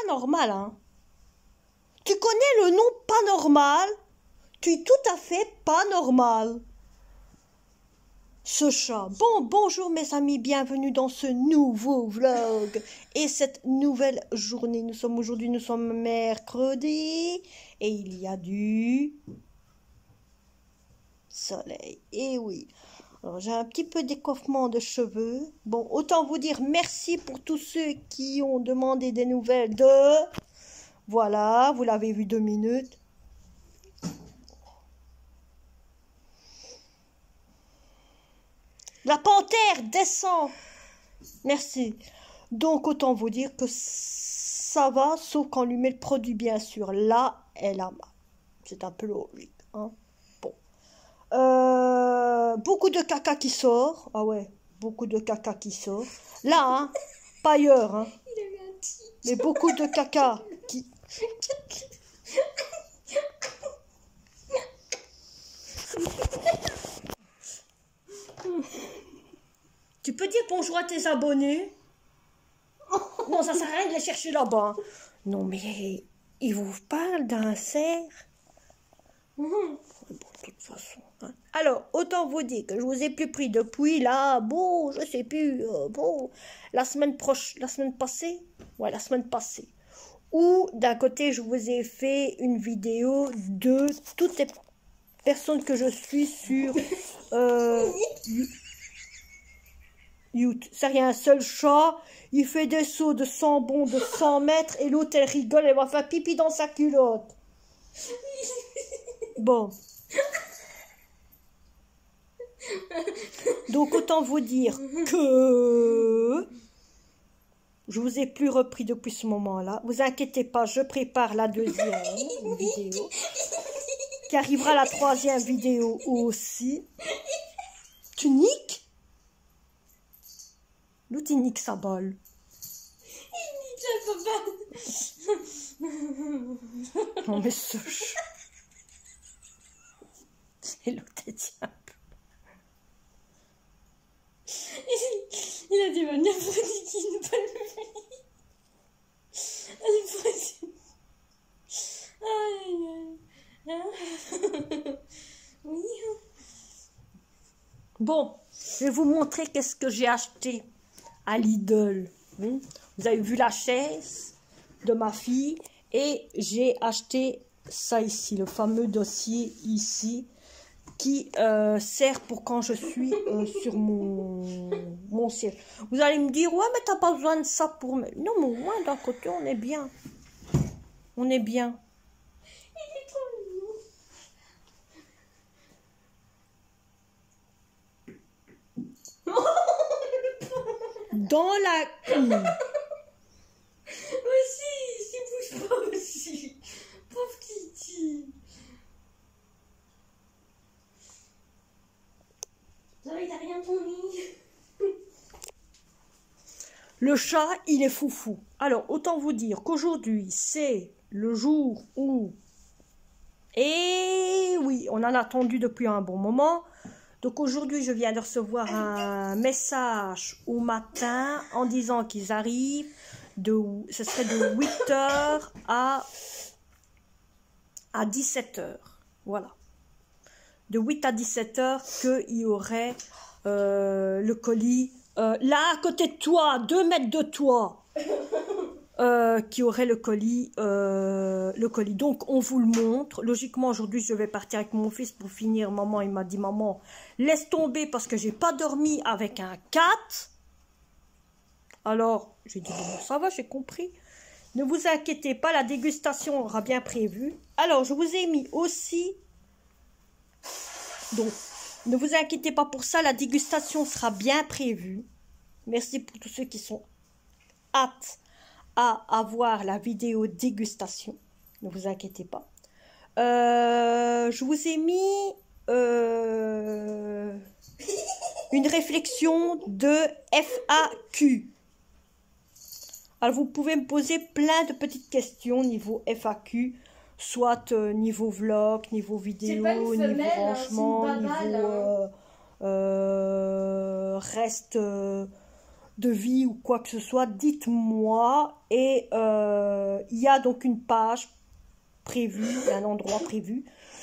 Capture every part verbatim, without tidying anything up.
normal, hein. Tu connais le nom pas normal? Tu es tout à fait pas normal. Ce chat. Bon, bonjour mes amis, bienvenue dans ce nouveau vlog et cette nouvelle journée. Nous sommes aujourd'hui, nous sommes mercredi et il y a du soleil. Et oui, alors j'ai un petit peu d'écoffement de cheveux. Bon, autant vous dire merci pour tous ceux qui ont demandé des nouvelles de... Voilà, vous l'avez vu deux minutes. La panthère descend. Merci. Donc, autant vous dire que ça va, sauf quand on lui met le produit, bien sûr. Là, elle a mal. C'est un peu logique. Hein? Bon. Euh, beaucoup de caca qui sort. Ah ouais, beaucoup de caca qui sort. Là, hein, pas ailleurs. Hein. Mais beaucoup de caca qui... Tu peux dire bonjour à tes abonnés? Non, ça sert à rien de les chercher là-bas. Non, mais ils vous parlent d'un cerf. Bon, de toute façon. Hein. Alors, autant vous dire que je vous ai plus pris depuis là, bon, je sais plus, euh, bon, la semaine proche, la semaine passée, ouais, la semaine passée. Où d'un côté, je vous ai fait une vidéo de toutes les personnes que je suis sur euh, YouTube. C'est rien, un seul chat, il fait des sauts de cent bonds de cent mètres et l'autre, elle rigole, elle va faire pipi dans sa culotte. Bon. Donc, autant vous dire que je vous ai plus repris depuis ce moment-là. Vous inquiétez pas, je prépare la deuxième vidéo. Qui arrivera la troisième vidéo aussi. Tu niques? L'autre, il nique sa balle. Il nique sa balle. Non, mais ce chat. Et l'autre, est diable. Il a des manières pratiques, il ne pas le faire. Elle est pratique. Aïe, aïe. Oui. Bon, je vais vous montrer qu'est-ce que j'ai acheté à Lidl. Vous avez vu la chaise de ma fille et j'ai acheté ça ici, le fameux dossier ici qui euh, sert pour quand je suis euh, sur mon, mon siège. Vous allez me dire, ouais, mais t'as pas besoin de ça pour... Me... Non, mais au moins, d'un côté, on est bien. On est bien. Il est trop mignon. Dans la cour. Aussi, s'il bouge pas aussi. Pauvre Kitty. Il n'a rien promis. Le chat, il est foufou. Alors, autant vous dire qu'aujourd'hui, c'est le jour où... Et oui, on en a attendu depuis un bon moment. Donc aujourd'hui, je viens de recevoir un message au matin en disant qu'ils arrivent. De, ce serait de huit heures à, à dix-sept heures. Voilà. De huit à dix-sept heures qu'il y aurait euh, le colis euh, là à côté de toi, deux mètres de toi, euh, qui aurait le colis, euh, le colis. Donc on vous le montre. Logiquement aujourd'hui je vais partir avec mon fils pour finir. Maman il m'a dit maman laisse tomber parce que j'ai pas dormi avec un cat. Alors j'ai dit bon ça va, j'ai compris. Ne vous inquiétez pas, la dégustation aura bien prévu. Alors je vous ai mis aussi. Donc, ne vous inquiétez pas pour ça, la dégustation sera bien prévue. Merci pour tous ceux qui sont aptes à avoir la vidéo dégustation. Ne vous inquiétez pas. Euh, je vous ai mis euh, une réflexion de F A Q. Alors, vous pouvez me poser plein de petites questions niveau F A Q. Soit euh, niveau vlog, niveau vidéo, femelle, niveau rangement, hein, niveau hein. euh, euh, reste, euh, devis ou quoi que ce soit, dites-moi. Et euh, il y a donc une page prévue, un endroit prévu,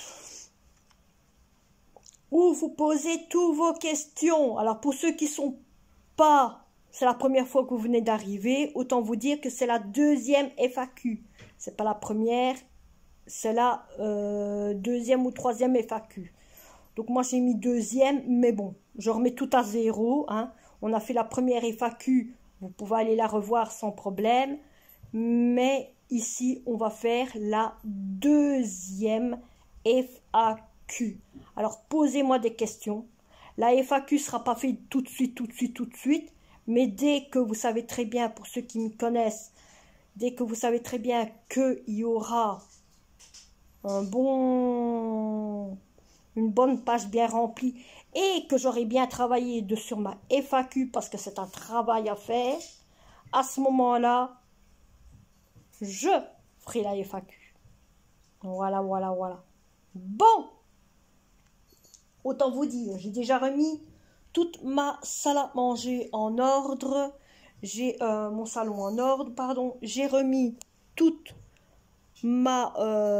où vous posez toutes vos questions. Alors pour ceux qui sont pas, c'est la première fois que vous venez d'arriver, autant vous dire que c'est la deuxième F A Q. C'est pas la première, c'est la euh, deuxième ou troisième F A Q. Donc moi j'ai mis deuxième, mais bon, je remets tout à zéro. Hein. On a fait la première F A Q, vous pouvez aller la revoir sans problème. Mais ici, on va faire la deuxième F A Q. Alors posez-moi des questions. La F A Q ne sera pas faite tout de suite, tout de suite, tout de suite. Mais dès que vous savez très bien, pour ceux qui me connaissent, dès que vous savez très bien qu'il y aura un bon... une bonne page bien remplie et que j'aurai bien travaillé de, sur ma F A Q parce que c'est un travail à faire, à ce moment-là, je ferai la F A Q. Voilà, voilà, voilà. Bon, autant vous dire, j'ai déjà remis toute ma salle à manger en ordre. J'ai euh, mon salon en ordre, pardon. J'ai remis toute ma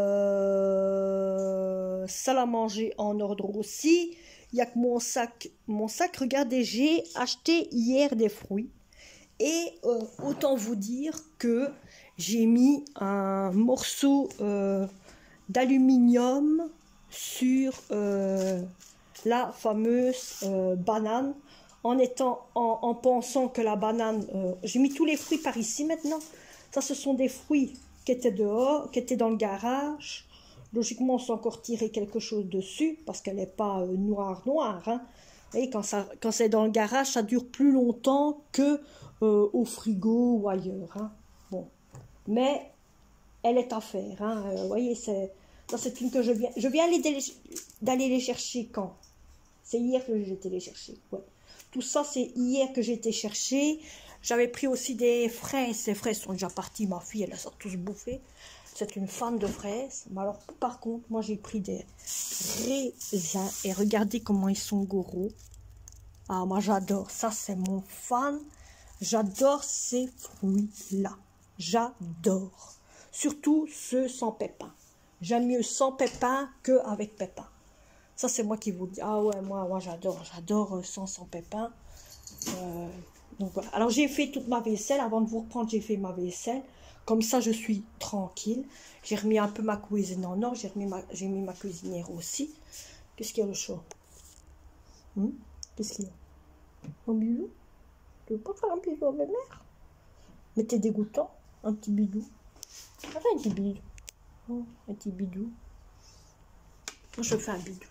euh, salle à manger en ordre aussi. Il n'y a que mon sac. Mon sac, regardez, j'ai acheté hier des fruits. Et euh, autant vous dire que j'ai mis un morceau euh, d'aluminium sur euh, la fameuse euh, banane. En, étant, en, en pensant que la banane... Euh, j'ai mis tous les fruits par ici maintenant. Ça, ce sont des fruits qui étaient dehors, qui étaient dans le garage. Logiquement, on s'est encore tiré quelque chose dessus, parce qu'elle n'est pas euh, noire, noire. Hein. Et quand, ça, quand c'est dans le garage, ça dure plus longtemps que euh, au frigo ou ailleurs. Hein. Bon. Mais elle est à faire. Hein. Euh, vous voyez, c'est une que je viens... Je viens d'aller les chercher quand? C'est hier que j'ai été les chercher. Ouais. Tout ça, c'est hier que j'ai été chercher. J'avais pris aussi des fraises. Ces fraises sont déjà parties. Ma fille, elle les a tous bouffées. C'est une fan de fraises. Mais alors, par contre, moi, j'ai pris des raisins. Et regardez comment ils sont gros. Ah, moi, j'adore. Ça, c'est mon fan. J'adore ces fruits-là. J'adore. Surtout ceux sans pépins. J'aime mieux sans pépins qu'avec pépins. Ça, c'est moi qui vous dis. Ah ouais, moi, moi j'adore. J'adore euh, sans, sans pépins. Euh, donc voilà. Alors, j'ai fait toute ma vaisselle. Avant de vous reprendre, j'ai fait ma vaisselle. Comme ça, je suis tranquille. J'ai remis un peu ma cuisine en ordre. J'ai remis ma, j'ai mis ma cuisinière aussi. Qu'est-ce qu'il y a le chaud? hmm Qu'est-ce qu'il y a? Un bisou? Tu veux pas faire un bisou à ma mère? Mais t'es dégoûtant. Un petit bidou. Ah, un petit bidou. Oh, un petit bidou. Je fais un bidou.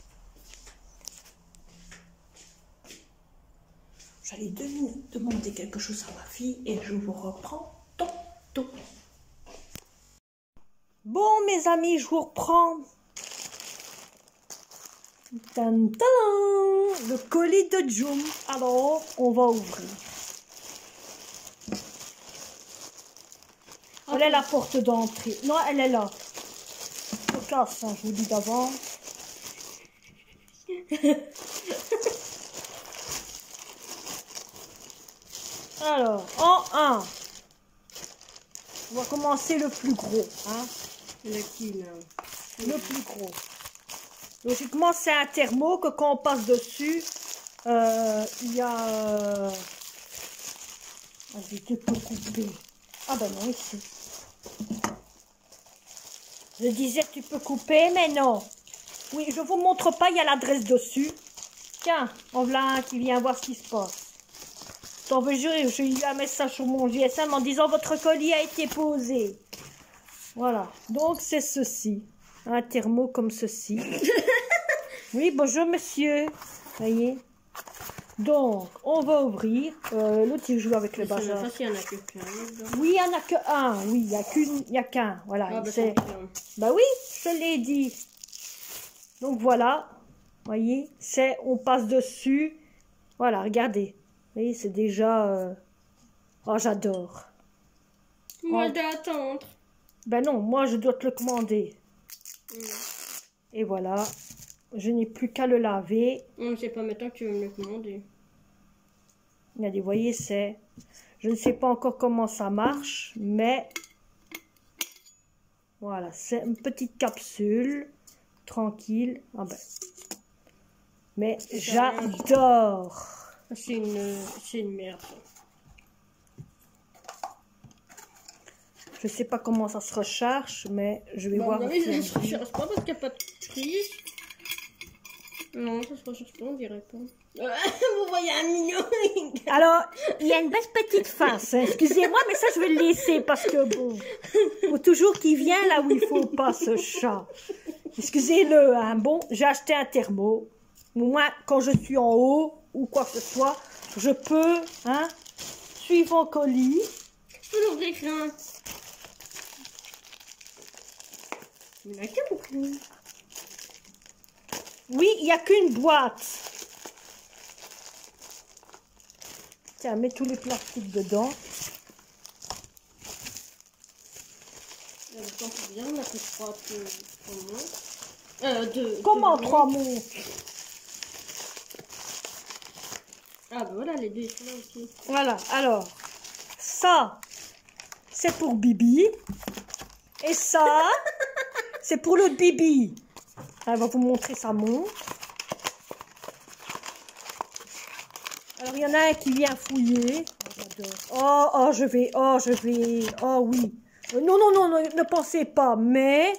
J'allais demander quelque chose à ma fille et je vous reprends tantôt. Bon, mes amis, je vous reprends. Tan, tan, le colis de Jum. Alors, on va ouvrir. Okay. Elle est la porte d'entrée. Non, elle est là. Je casse, hein, je vous dis d'avance. Alors, en un, on va commencer le plus gros. Hein. Lequel? Le plus gros. Logiquement, c'est un thermo que quand on passe dessus, euh, il y a... Euh... Vas-y, tu peux couper. Ah ben non, ici. Je disais tu peux couper, mais non. Oui, je vous montre pas, il y a l'adresse dessus. Tiens, on voilà un qui vient voir ce qui se passe. T'en veux jurer, j'ai eu un message sur mon G S M en disant votre colis a été posé. Voilà, donc c'est ceci. Un thermo comme ceci. Oui, bonjour monsieur. Voyez. Donc, on va ouvrir. Euh, L'autre, il joue avec le bazar. Il n'y en a que qu'un. Oui, il n'y en a que un. Oui, il n'y a qu'une, il y a qu'un. Voilà. Ah, bah, c'est... bah oui, je l'ai dit. Donc voilà. Voyez, c'est, on passe dessus. Voilà, regardez. Vous voyez, c'est déjà... Euh... Oh, j'adore. Moi, oh. je dois attendre. Ben non, moi, je dois te le commander. Mm. Et voilà. Je n'ai plus qu'à le laver. On ne sait pas maintenant que tu veux me le commander. Regardez, vous voyez, c'est... Je ne sais pas encore comment ça marche, mais... Voilà, c'est une petite capsule. Tranquille. Ah ben. Mais j'adore. C'est une, c'est une merde. Je sais pas comment ça se recharge, mais je vais Bah, voir. oui, ça se recharge pas parce qu'il n'y a pas de prise. Non, ça se recharge pas, on dirait pas. Vous voyez un mignon. Alors, il y a une belle petite face. Hein. Excusez-moi, mais ça, je vais le laisser parce que bon, faut toujours qu'il vienne là où il faut pas, ce chat. Excusez-le, hein. Bon, j'ai acheté un thermo. Au moins, quand je suis en haut ou quoi que ce soit, je peux, hein, suivre en colis. Je peux l'ouvrir, hein. Il n'y en a qu'un beaucoup. Oui, il n'y a qu'une boîte. Tiens, mets tous les plastiques dedans. Le temps pour bien, on a fait trois montres. Euh, deux. Comment deux trois montres? Ah, bah voilà, les deux sont là aussi. Voilà, alors, ça, c'est pour Bibi. Et ça, c'est pour l'autre Bibi. Elle va vous montrer sa montre. Alors, il y en a un qui vient fouiller. Oh, oh, je vais, oh, je vais, oh oui. Non, non, non, ne, ne pensez pas, mais...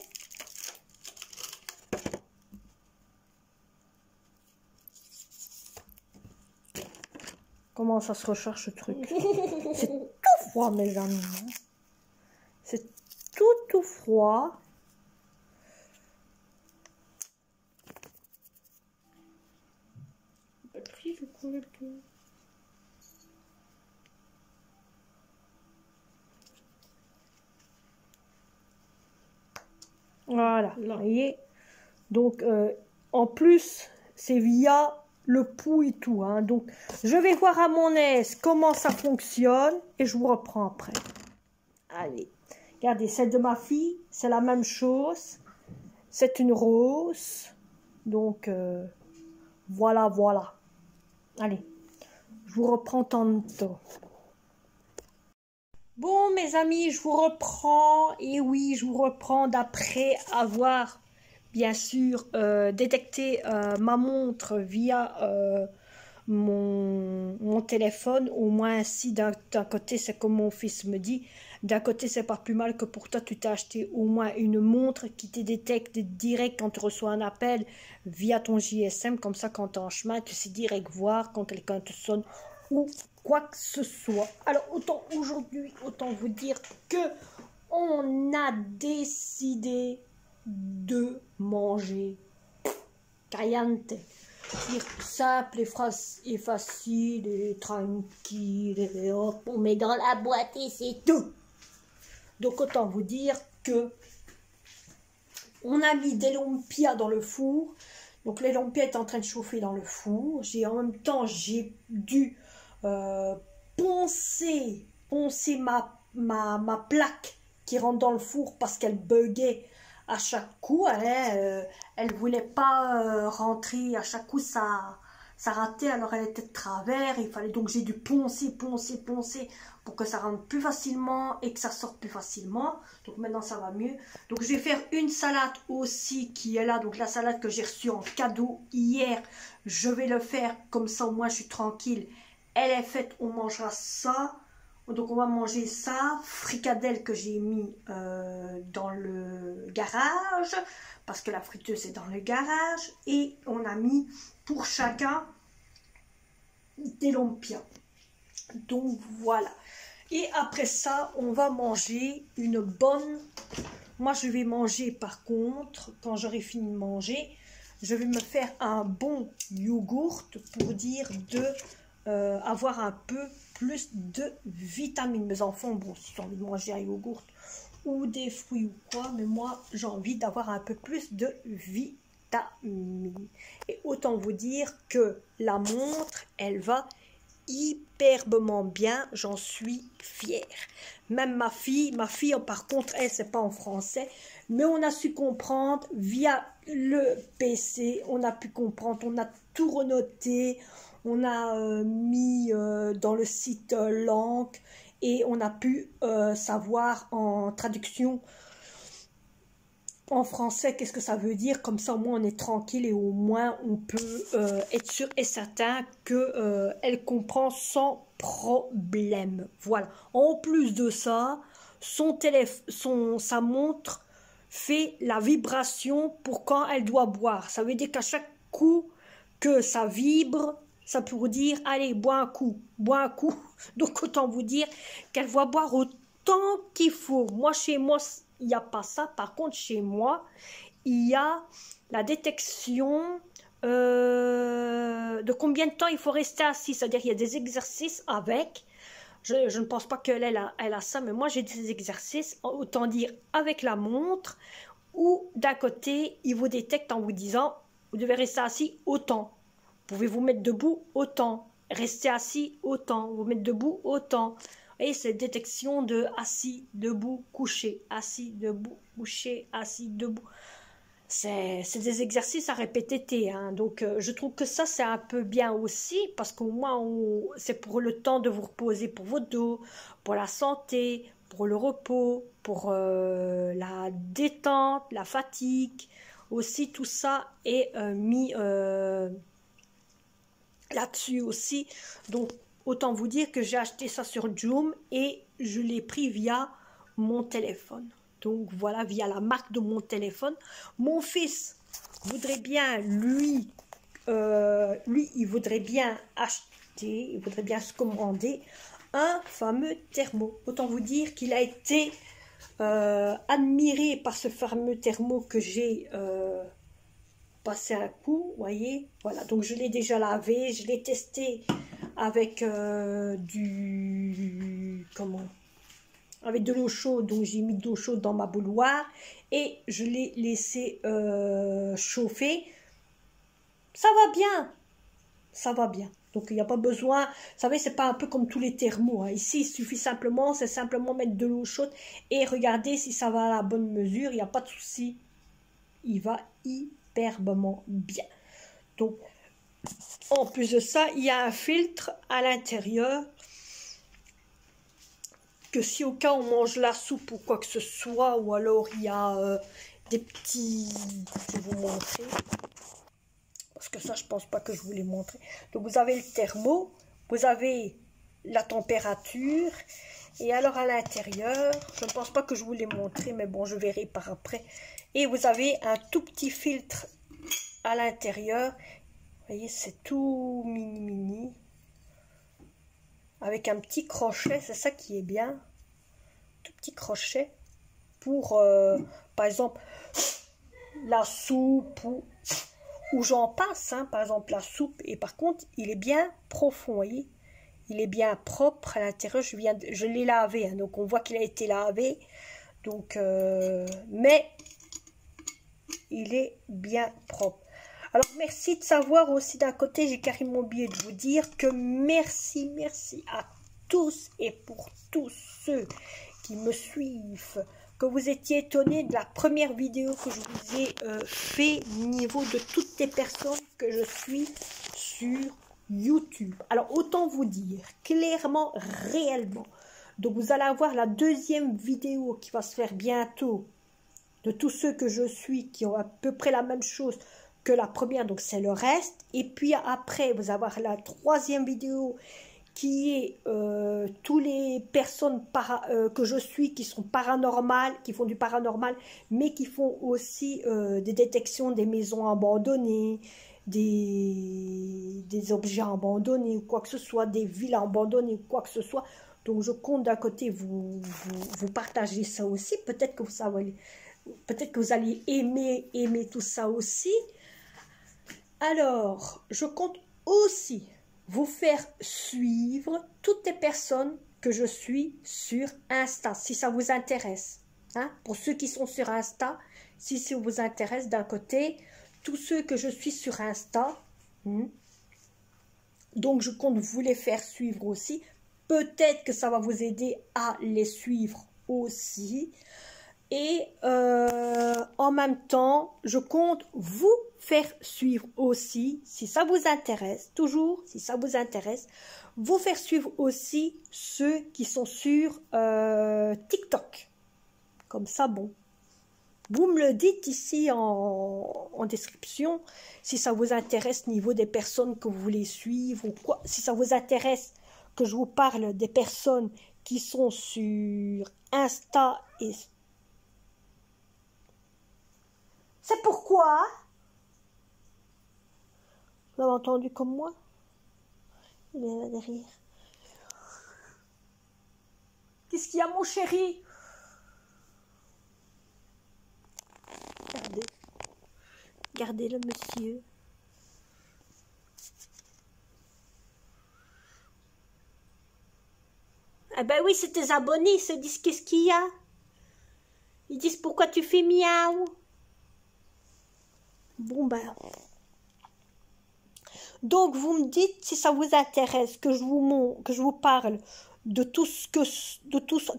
Comment ça se recharge ce truc? C'est tout froid, mes amis. C'est tout, tout froid. La batterie, je crois que... Voilà, Là. vous voyez. Donc, euh, en plus, c'est via le pouls et tout. Hein. Donc, je vais voir à mon aise comment ça fonctionne et je vous reprends après. Allez, regardez, celle de ma fille, c'est la même chose. C'est une rose. Donc, euh, voilà, voilà. Allez, je vous reprends tantôt. Bon, mes amis, je vous reprends. Et oui, je vous reprends d'après avoir, bien sûr, euh, détecté euh, ma montre via euh, mon, mon téléphone. Au moins, ainsi, d'un côté, c'est comme mon fils me dit. D'un côté, c'est pas plus mal que pour toi, tu t'es acheté au moins une montre qui te détecte direct quand tu reçois un appel via ton G S M. Comme ça, quand tu es en chemin, tu sais direct voir quand quelqu'un te sonne ou quoi que ce soit. Alors, autant aujourd'hui, autant vous dire que on a décidé de manger caliente. C'est simple et, et facile et tranquille. Et hop, on met dans la boîte et c'est tout. Donc, autant vous dire que on a mis des lumpias dans le four. Donc, les lumpias étaient en train de chauffer dans le four. J'ai en même temps, j'ai dû Euh, poncer, poncer ma, ma, ma plaque qui rentre dans le four parce qu'elle buguait à chaque coup. Elle euh, elle voulait pas euh, rentrer à chaque coup, ça, ça ratait, alors elle était de travers. Il fallait donc j'ai dû poncer, poncer, poncer pour que ça rentre plus facilement et que ça sorte plus facilement. Donc maintenant ça va mieux. Donc je vais faire une salade aussi qui est là. Donc la salade que j'ai reçue en cadeau hier, je vais le faire comme ça au moins je suis tranquille. Elle est faite, on mangera ça. Donc on va manger ça, fricadelle que j'ai mis euh, dans le garage, parce que la friteuse est dans le garage. Et on a mis pour chacun des lumpias. Donc voilà. Et après ça, on va manger une bonne... Moi je vais manger par contre, quand j'aurai fini de manger, je vais me faire un bon yogourt pour dire de... Euh, avoir un peu plus de vitamines. Mes enfants, bon, s'ils ont envie de manger un yogourt ou des fruits ou quoi, mais moi, j'ai envie d'avoir un peu plus de vitamines. Et autant vous dire que la montre, elle va hyperbement bien, j'en suis fière. Même ma fille, ma fille, par contre, elle, c'est pas en français, mais on a su comprendre via le P C, on a pu comprendre, on a tout renoté. On a euh, mis euh, dans le site euh, langue et on a pu euh, savoir en traduction en français qu'est-ce que ça veut dire. Comme ça, au moins, on est tranquille et au moins, on peut euh, être sûr et certain qu'elle euh, comprend sans problème. Voilà. En plus de ça, son téléphone, son, sa montre fait la vibration pour quand elle doit boire. Ça veut dire qu'à chaque coup que ça vibre, ça peut dire, allez, bois un coup, bois un coup. Donc, autant vous dire qu'elle va boire autant qu'il faut. Moi, chez moi, il n'y a pas ça. Par contre, chez moi, il y a la détection euh, de combien de temps il faut rester assis. C'est-à-dire qu'il y a des exercices avec. Je, je ne pense pas qu'elle elle a, elle a ça, mais moi, j'ai des exercices, autant dire avec la montre, où d'un côté, il vous détecte en vous disant, vous devez rester assis autant. Pouvez-vous mettre debout autant. Rester assis autant. Vous mettre debout autant. Et cette détection de assis, debout, couché, assis, debout, couché, assis, debout. C'est des exercices à répéter. Hein. Donc, euh, je trouve que ça, c'est un peu bien aussi, parce qu'au moins, c'est pour le temps de vous reposer pour votre dos, pour la santé, pour le repos, pour euh, la détente, la fatigue. Aussi, tout ça est euh, mis euh, là-dessus aussi. Donc, autant vous dire que j'ai acheté ça sur Joom et je l'ai pris via mon téléphone. Donc voilà, via la marque de mon téléphone. Mon fils voudrait bien, lui, euh, lui, il voudrait bien acheter, il voudrait bien se commander un fameux thermo. Autant vous dire qu'il a été euh, admiré par ce fameux thermo que j'ai euh, passé un coup, voyez. Voilà, donc je l'ai déjà lavé, je l'ai testé avec euh, du comment avec de l'eau chaude, donc j'ai mis de l'eau chaude dans ma bouilloire et je l'ai laissé euh, chauffer. Ça va bien, ça va bien. Donc il n'y a pas besoin, vous savez, c'est pas un peu comme tous les thermos. Hein. Ici, il suffit simplement, c'est simplement mettre de l'eau chaude et regarder si ça va à la bonne mesure. Il n'y a pas de souci, il va hyperbement bien. Donc, en plus de ça, il y a un filtre à l'intérieur. Que si au cas on mange la soupe ou quoi que ce soit, ou alors il y a euh, des petits... Je vais vous montrer. Parce que ça, je pense pas que je vous l'ai montré. Donc, vous avez le thermo, vous avez la température, et alors à l'intérieur, je ne pense pas que je vous l'ai montré, mais bon, je verrai par après. Et vous avez un tout petit filtre à l'intérieur. Vous voyez, c'est tout mini mini. Avec un petit crochet, c'est ça qui est bien. Tout petit crochet pour, euh, par exemple, la soupe ou, ou j'en passe. Hein, par exemple, la soupe. Et par contre, il est bien profond, vous voyez. Il est bien propre à l'intérieur. Je viens, de, je l'ai lavé, hein, donc on voit qu'il a été lavé. Donc, euh, mais il est bien propre. Alors, merci de savoir aussi d'un côté, j'ai carrément oublié de vous dire que merci, merci à tous et pour tous ceux qui me suivent, que vous étiez étonnés de la première vidéo que je vous ai euh, fait au niveau de toutes les personnes que je suis sur YouTube. Alors, autant vous dire, clairement, réellement, donc vous allez avoir la deuxième vidéo qui va se faire bientôt de tous ceux que je suis, qui ont à peu près la même chose que la première, donc c'est le reste. Et puis après, vous allez avoir la troisième vidéo qui est euh, tous les personnes para, euh, que je suis qui sont paranormales, qui font du paranormal, mais qui font aussi euh, des détections des maisons abandonnées, des, des objets abandonnés ou quoi que ce soit, des villes abandonnées ou quoi que ce soit. Donc je compte d'un côté vous, vous, vous partager ça aussi. Peut-être que vous savez, peut-être que vous allez aimer, aimer tout ça aussi. Alors, je compte aussi vous faire suivre toutes les personnes que je suis sur Insta, si ça vous intéresse. Hein? Pour ceux qui sont sur Insta, si ça vous intéresse d'un côté, tous ceux que je suis sur Insta, hmm, donc je compte vous les faire suivre aussi. Peut-être que ça va vous aider à les suivre aussi. Et euh, en même temps, je compte vous faire suivre aussi, si ça vous intéresse, toujours, si ça vous intéresse, vous faire suivre aussi ceux qui sont sur euh, TikTok. Comme ça, bon. Vous me le dites ici en, en description, si ça vous intéresse niveau des personnes que vous voulez suivre ou quoi. Si ça vous intéresse que je vous parle des personnes qui sont sur Insta et... C'est pourquoi... Vous l'avez entendu comme moi? Il est là derrière. Qu'est-ce qu'il y a, mon chéri? Regardez. Regardez le monsieur. Ah ben oui, c'est tes abonnés, ils se disent qu'est-ce qu'il y a? Ils disent pourquoi tu fais miaou? Bon ben... Donc vous me dites si ça vous intéresse que je vous montre, que je vous parle de tout ce que... de tout ce...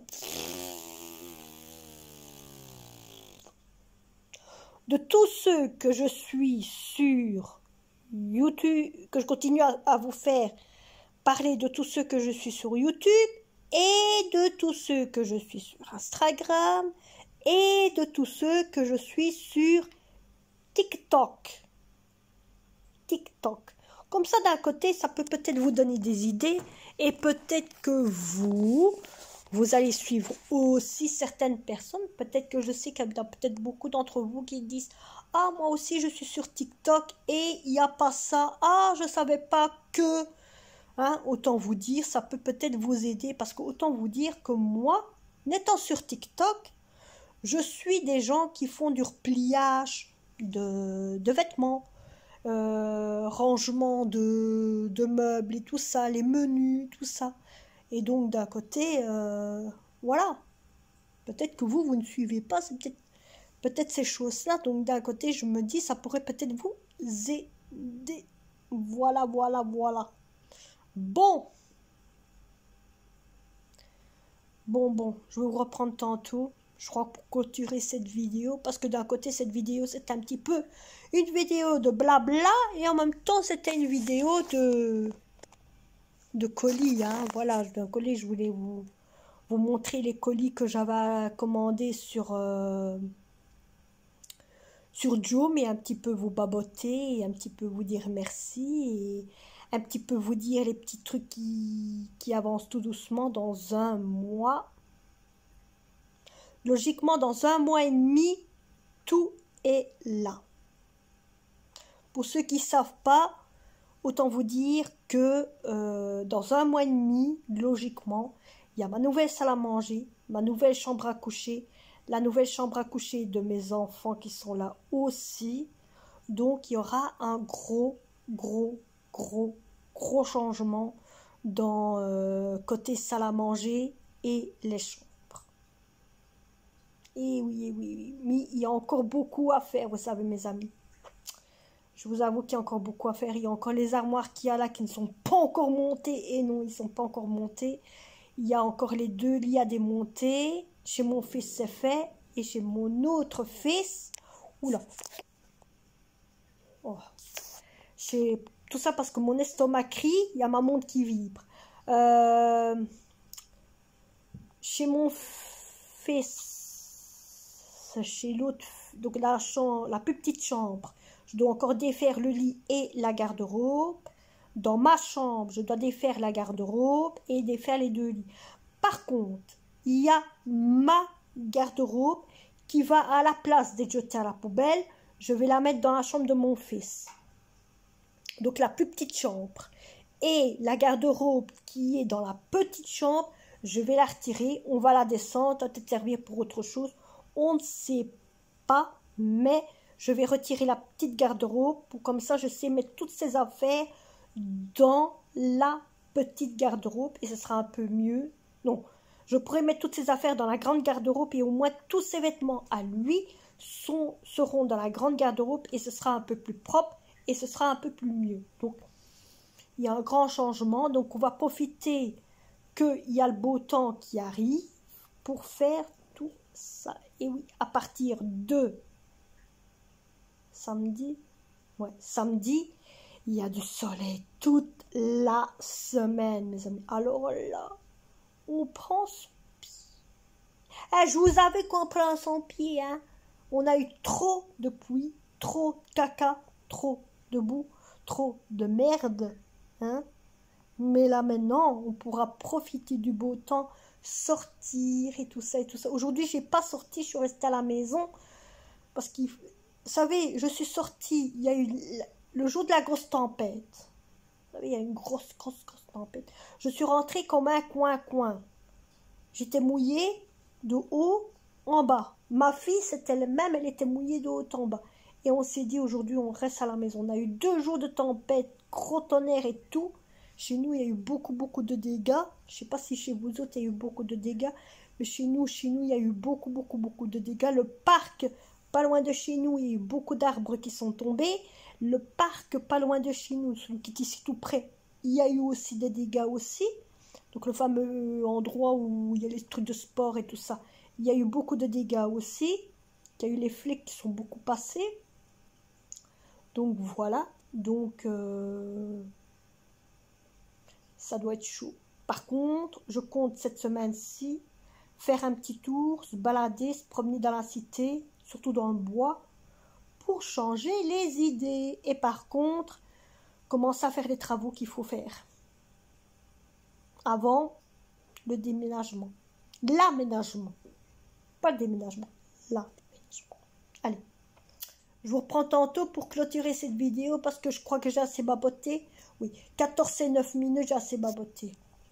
de tous ceux que je suis sur YouTube, que je continue à, à vous faire parler de tous ceux que je suis sur YouTube et de tous ceux que je suis sur Instagram et de tous ceux que je suis sur TikTok. TikTok. Comme ça, d'un côté, ça peut peut-être vous donner des idées et peut-être que vous, vous allez suivre aussi certaines personnes. Peut-être que je sais qu'il y a peut-être beaucoup d'entre vous qui disent « Ah, moi aussi, je suis sur TikTok et il n'y a pas ça. Ah, je ne savais pas que... » Hein, autant vous dire, ça peut peut-être vous aider parce que autant vous dire que moi, n'étant sur TikTok, je suis des gens qui font du repliage de, de vêtements. Euh, rangement de, de meubles et tout ça, les menus, tout ça. Et donc d'un côté, euh, voilà. Peut-être que vous, vous ne suivez pas, c'est peut-être peut-être ces choses-là. Donc d'un côté, je me dis, ça pourrait peut-être vous aider. Voilà, voilà, voilà. Bon. Bon, bon, je vais vous reprendre tantôt. Je crois pour clôturer cette vidéo, parce que d'un côté, cette vidéo, c'est un petit peu une vidéo de blabla, et en même temps, c'était une vidéo de, de colis. Hein. Voilà, d'un colis, je voulais vous, vous montrer les colis que j'avais commandés sur, euh, sur Joom, et un petit peu vous baboter, et un petit peu vous dire merci, et un petit peu vous dire les petits trucs qui, qui avancent tout doucement dans un mois. Logiquement, dans un mois et demi, tout est là. Pour ceux qui ne savent pas, autant vous dire que euh, dans un mois et demi, logiquement, il y a ma nouvelle salle à manger, ma nouvelle chambre à coucher, la nouvelle chambre à coucher de mes enfants qui sont là aussi. Donc, il y aura un gros, gros, gros, gros changement dans euh, côté salle à manger et les chambres. Et oui, oui, oui, mais il y a encore beaucoup à faire, vous savez, mes amis. Je vous avoue qu'il y a encore beaucoup à faire. Il y a encore les armoires qu'il y a là qui ne sont pas encore montées. Et non, ils ne sont pas encore montés. Il y a encore les deux lits à démonter. Chez mon fils, c'est fait. Et chez mon autre fils... Oula. Oh. C'est tout ça parce que mon estomac crie. Il y a ma montre qui vibre. Euh... Chez mon fils... Chez l'autre, donc la chambre, la plus petite chambre, je dois encore défaire le lit et la garde-robe. Dans ma chambre, je dois défaire la garde-robe et défaire les deux lits. Par contre, il y a ma garde-robe qui va à la place d'être jetée à la poubelle. Je vais la mettre dans la chambre de mon fils. Donc la plus petite chambre. Et la garde-robe qui est dans la petite chambre, je vais la retirer. On va la descendre, peut-être servir pour autre chose. On ne sait pas, mais je vais retirer la petite garde-robe pour comme ça je sais mettre toutes ces affaires dans la petite garde-robe et ce sera un peu mieux. Non, je pourrais mettre toutes ces affaires dans la grande garde-robe et au moins tous ses vêtements à lui sont, seront dans la grande garde-robe et ce sera un peu plus propre et ce sera un peu plus mieux. Donc, il y a un grand changement. Donc, on va profiter qu'il y a le beau temps qui arrive pour faire tout ça. Et oui, à partir de samedi, Ouais, samedi, il y a du soleil toute la semaine, mes amis. Alors là, on prend son pied. Eh, je vous avais qu'on prend son pied, hein. On a eu trop de pluie, trop de caca, trop de boue, trop de merde, hein. Mais là maintenant, on pourra profiter du beau temps, sortir et tout ça et tout ça. Aujourd'hui, j'ai pas sorti, je suis restée à la maison parce qu'il, vous savez, je suis sortie. Il y a eu le jour de la grosse tempête. Vous savez, il y a une grosse, grosse, grosse tempête. Je suis rentrée comme un coin, coin. J'étais mouillée de haut en bas. Ma fille, c'était le même, elle était mouillée de haut en bas. Et on s'est dit aujourd'hui, on reste à la maison. On a eu deux jours de tempête, gros tonnerre et tout. Chez nous, il y a eu beaucoup, beaucoup de dégâts. Je ne sais pas si chez vous autres, il y a eu beaucoup de dégâts. Mais chez nous, chez nous, il y a eu beaucoup, beaucoup, beaucoup de dégâts. Le parc, pas loin de chez nous, il y a eu beaucoup d'arbres qui sont tombés. Le parc, pas loin de chez nous, celui qui est ici tout près, il y a eu aussi des dégâts aussi. Donc le fameux endroit où il y a les trucs de sport et tout ça, il y a eu beaucoup de dégâts aussi. Il y a eu les flics qui sont beaucoup passés. Donc voilà. Donc... Euh... ça doit être chaud. Par contre, je compte cette semaine-ci faire un petit tour, se balader, se promener dans la cité, surtout dans le bois, pour changer les idées. Et par contre, commencer à faire les travaux qu'il faut faire avant le déménagement. L'aménagement. Pas le déménagement, l'aménagement. Allez, je vous reprends tantôt pour clôturer cette vidéo parce que je crois que j'ai assez baboté. Oui, quatorze et neuf minutes, j'ai assez baboté.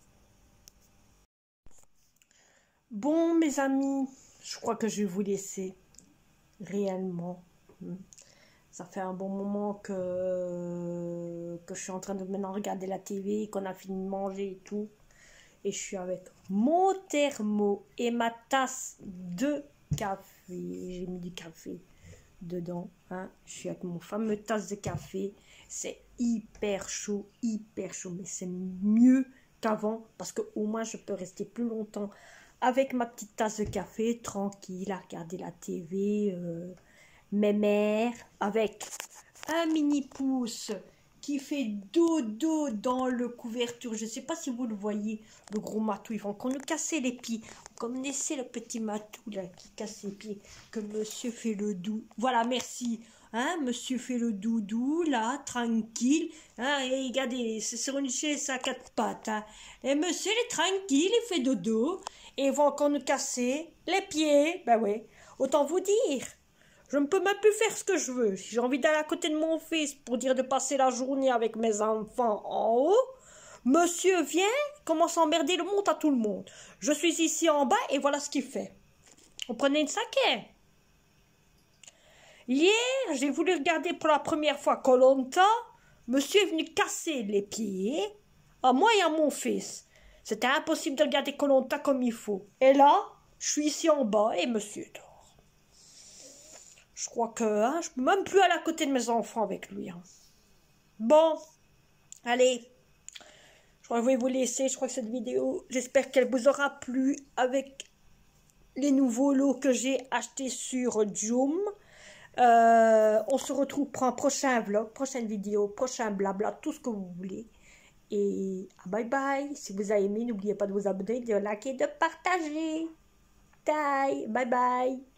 Bon, mes amis, je crois que je vais vous laisser. Réellement. Ça fait un bon moment que, que je suis en train de maintenant regarder la T V, qu'on a fini de manger et tout. Et je suis avec mon thermo et ma tasse de café. J'ai mis du café dedans. Hein. Je suis avec mon fameux tasse de café. C'est hyper chaud, hyper chaud. Mais c'est mieux qu'avant parce qu'au moins je peux rester plus longtemps avec ma petite tasse de café, tranquille, à regarder la T V, euh, mes mères, avec un mini pouce qui fait dodo dans le couverture. Je ne sais pas si vous le voyez, le gros matou. Ils vont encore nous casser les pieds. Vous connaissez le petit matou là qui casse les pieds, que monsieur fait le doux. Voilà, merci. Hein, monsieur fait le doudou, là, tranquille. Hein, et regardez, c'est sur une chaise à quatre pattes. Hein. Et monsieur, il est tranquille, il fait dodo. Et ils vont encore nous casser les pieds. Ben oui, autant vous dire. Je ne peux même plus faire ce que je veux. Si j'ai envie d'aller à côté de mon fils pour dire de passer la journée avec mes enfants en haut, monsieur vient, commence à emmerder le monde à tout le monde. Je suis ici en bas et voilà ce qu'il fait. Vous prenez une saké. Hier, j'ai voulu regarder pour la première fois Koh-Lanta. Monsieur est venu casser les pieds à moi et à mon fils. C'était impossible de regarder Koh-Lanta comme il faut. Et là, je suis ici en bas et monsieur dort. Je crois que hein, je ne peux même plus aller à côté de mes enfants avec lui. Hein. Bon, allez. Je crois que je vais vous laisser. Je crois que cette vidéo, j'espère qu'elle vous aura plu avec les nouveaux lots que j'ai achetés sur Joom. Euh, on se retrouve pour un prochain vlog, prochaine vidéo, prochain blabla, tout ce que vous voulez. Et bye bye. Si vous avez aimé, n'oubliez pas de vous abonner, de liker, de partager. Bye bye. Bye.